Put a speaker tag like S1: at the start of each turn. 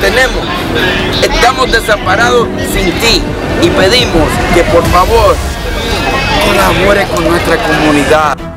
S1: tenemos. Estamos desamparados sin ti y pedimos que por favor colabore con nuestra comunidad.